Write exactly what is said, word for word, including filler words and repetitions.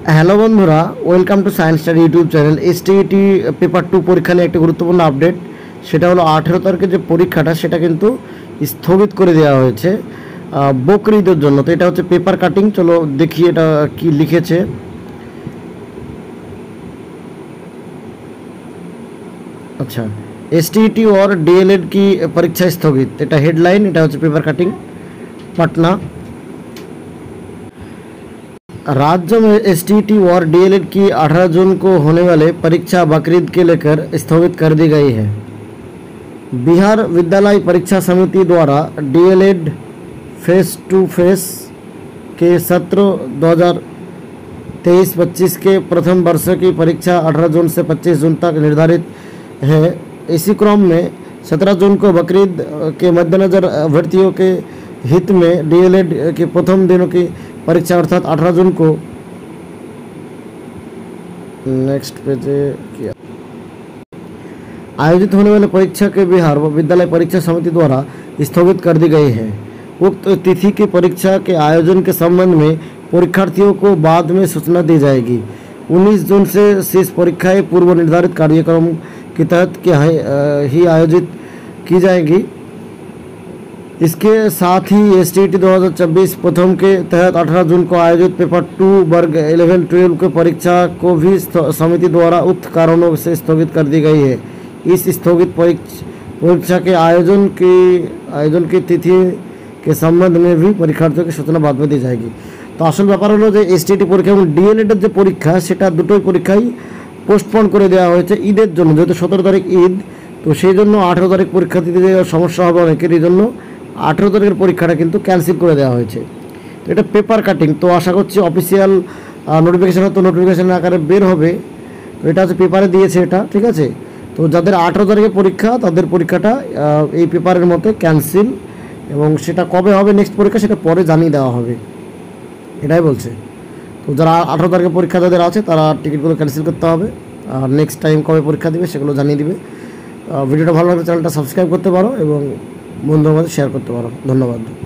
Hello বন্ধুরা, welcome to science study YouTube channel. STET paper two পরীক্ষা নিয়ে একটি গুরুত্বপূর্ণ আপডেট। সেটা হলো আঠেরো তারিখের যে পরীক্ষাটা সেটা কিন্তু স্থগিত করে দেওয়া হয়েছে বকরিদের জন্য। তো এটা হচ্ছে পেপার কাটিং। চলো দেখি এটা কি লিখেছে। अच्छा, एसटीईटी और डीएलएड की परीक्षा स्थगित, এটা হেডলাইন। এটা হচ্ছে পেপার কাটিং पटना। राज्य में एसटीईटी और डीएलएड की अठारह जून को होने वाले परीक्षा बकरीद के लेकर स्थगित कर दी गई है। बिहार विद्यालय परीक्षा समिति द्वारा डीएलएड फेस टू फेस के सत्र दो हज़ार तेईस पच्चीस के प्रथम वर्ष की परीक्षा अठारह जून से पच्चीस जून तक निर्धारित है। इसी क्रम में सत्रह जून को बकरीद के मद्देनज़र अभ्यर्थियों के हित में डीएलएड के प्रथम दिनों की परीक्षा अर्थात अठारह जून को नेक्स्ट पेज किया आयोजित होने वाले परीक्षा के बिहार विद्यालय परीक्षा समिति द्वारा स्थगित कर दी गई है। उक्त तिथि की परीक्षा के आयोजन के संबंध में परीक्षार्थियों को बाद में सूचना दी जाएगी। उन्नीस जून से शेष परीक्षाएं पूर्व निर्धारित कार्यक्रम के तहत ही आयोजित की जाएगी। इसके साथ ही एसटीईटी दो हज़ार चौबीस प्रथम के तहत अठारह जून को आयोजित पेपर टू वर्ग इलेवन ट्वेल्व के परीक्षा को भी समिति द्वारा उक्त कारणों से स्थगित कर दी गई है। इस स्थगित परीक्षा के आयोजन की आयोजन की तिथि के संबंध में भी परीक्षार्थियों की सूचना बाद में दी जाएगी। तो आसल ব্যাপার হলো যে এসটিইটি পরীক্ষা এবং ডিএলএডের যে পরীক্ষা সেটা দুটোই পরীক্ষাই পোস্টপোন করে দেওয়া হয়েছে ঈদের জন্য। যেহেতু সতেরো তারিখ ঈদ, তো সেই জন্য আঠেরো তারিখ পরীক্ষা দিতে সমস্যা হবে অনেকের, এই জন্য আঠেরো তারিখের পরীক্ষাটা কিন্তু ক্যান্সেল করে দেওয়া হয়েছে। তো এটা পেপার কাটিং। তো আশা করছি অফিসিয়াল নোটিফিকেশান তো নোটিফিকেশান আকারে বের হবে। তো এটা হচ্ছে পেপারে দিয়েছে এটা, ঠিক আছে। তো যাদের আঠেরো তারিখে পরীক্ষা তাদের পরীক্ষাটা এই পেপারের মতে ক্যান্সেল, এবং সেটা কবে হবে নেক্সট পরীক্ষা সেটা পরে জানিয়ে দেওয়া হবে, এটাই বলছে। তো যারা আঠেরো তারিখে পরীক্ষা যাদের আছে তারা টিকিটগুলো ক্যান্সেল করতে হবে, আর নেক্সট টাইম কবে পরীক্ষা দেবে সেগুলো জানিয়ে দিবে। ভিডিওটা ভালো লাগলে চ্যানেলটা সাবস্ক্রাইব করতে পারো এবং বন্ধুদের মধ্যে শেয়ার করতে পারো। ধন্যবাদ।